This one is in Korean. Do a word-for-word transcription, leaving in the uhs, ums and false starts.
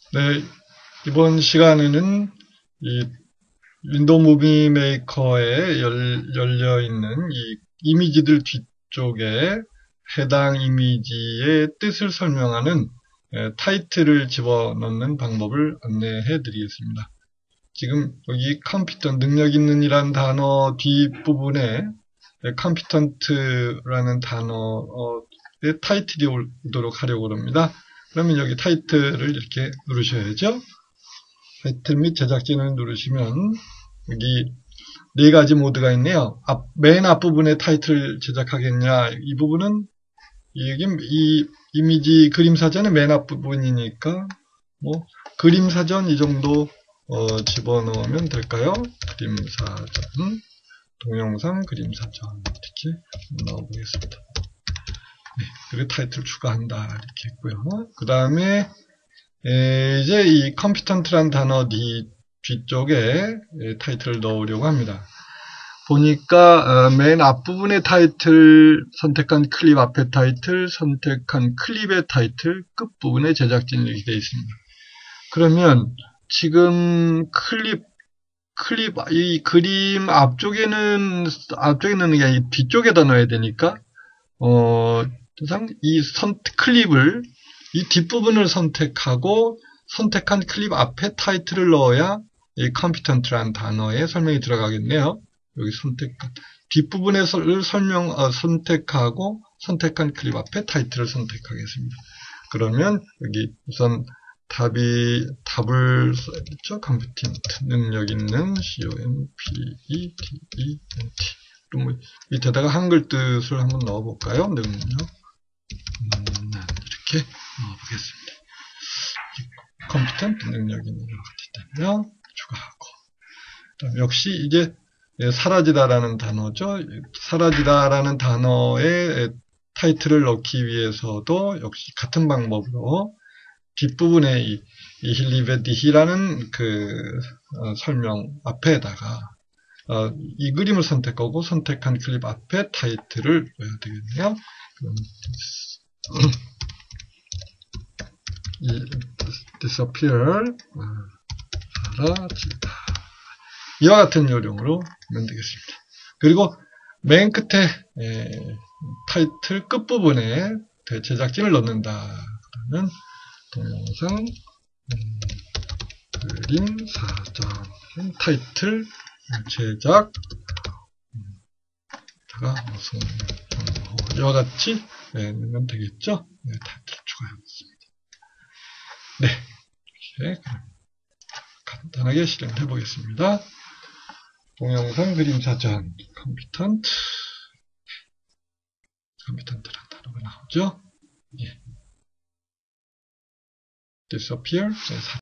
네, 이번 시간에는 이 윈도우 무비 메이커에 열, 열려 있는 이 이미지들 뒤쪽에 해당 이미지의 뜻을 설명하는 에, 타이틀을 집어넣는 방법을 안내해 드리겠습니다. 지금 여기 컴피터 능력 있는 이란 단어 뒷부분에 컴피턴트라는 단어의 타이틀이 오도록 하려고 합니다. 그러면 여기 타이틀을 이렇게 누르셔야죠. 타이틀 및 제작진을 누르시면 여기 네 가지 모드가 있네요. 앞, 맨 앞부분에 타이틀을 제작하겠냐. 이 부분은 여기 이 이미지 그림 사전의 맨 앞부분이니까 뭐 그림 사전 이 정도 어, 집어넣으면 될까요? 그림 사전, 동영상 그림 사전 이렇게 넣어보겠습니다. 네, 그리고 타이틀 추가한다 이렇게 했고요. 그 다음에 이제 이 컴피턴트란 단어 뒤, 뒤쪽에 타이틀을 넣으려고 합니다. 보니까 맨 앞부분의 타이틀, 선택한 클립 앞에 타이틀, 선택한 클립의 타이틀, 끝부분에 제작진 이렇게 되어 있습니다. 그러면 지금 클립, 클립, 이 그림 앞쪽에는, 앞쪽에 넣는 게 아니라 뒤쪽에다 넣어야 되니까, 어, 이 선, 클립을, 이 뒷부분을 선택하고, 선택한 클립 앞에 타이틀을 넣어야 이 컴피턴트라는 단어에 설명이 들어가겠네요. 여기 선택한, 뒷부분에서를 설명, 어, 선택하고, 선택한 클립 앞에 타이틀을 선택하겠습니다. 그러면 여기 우선 답이, 답을 써야겠죠? 컴피턴트, 능력 있는, C-O-M-P-E-T-E-N-T. 그럼 밑에다가 한글 뜻을 한번 넣어볼까요? 능력, 음, 이렇게 넣어보겠습니다. 컴피턴트 능력 있는 것 같다면 추가하고. 그다음 역시 이제 사라지다라는 단어죠. 사라지다라는 단어의 타이틀을 넣기 위해서도 역시 같은 방법으로 뒷부분에 이, 이 힐리베디히라는 그 어, 설명 앞에다가 어, 이 그림을 선택하고 선택한 클립 앞에 타이틀을 넣어야 되겠네요. 그럼 이 disappear 사라지다 이와 같은 요령으로 하면 되겠습니다. 그리고 맨 끝에 에, 타이틀 끝부분에 제작진을 넣는다. 그러면 동영상 음, 그림 사전 타이틀 제작 음, 무슨 이와 같이 네, 넣으면 되겠죠. 네, 타이틀 추가하겠습니다. 네, 이렇게 간단하게 실행을 해보겠습니다. 동영상 그림 사전 컴피턴트 컴피턴트라는 단어가 나오죠. 예. disappear